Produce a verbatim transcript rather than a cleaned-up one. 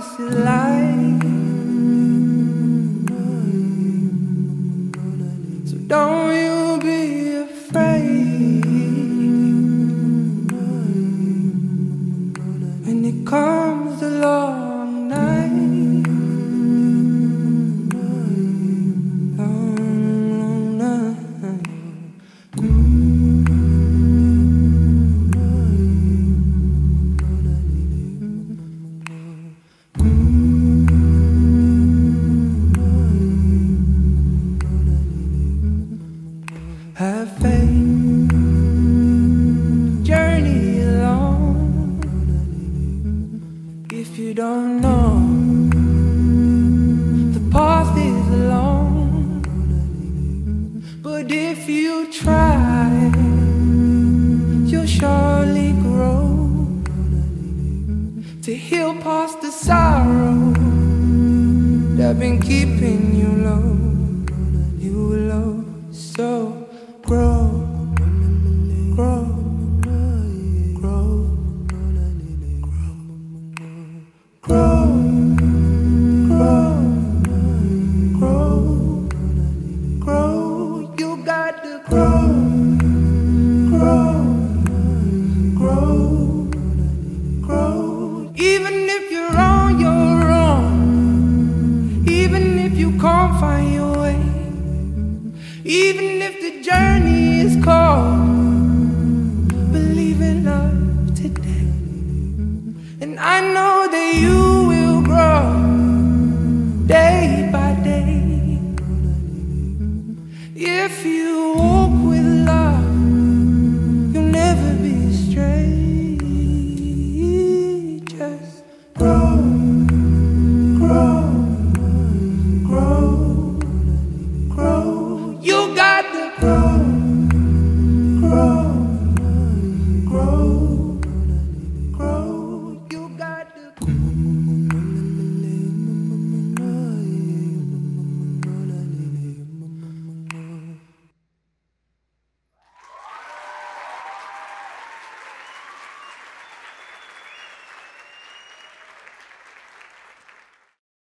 opposite light. So don't you be afraid when it comes the long night. Long, long night. Have faith, journey along. If you don't know, the path is long. But if you try, you'll surely grow to heal past the sorrow that been keeping you low, you low. So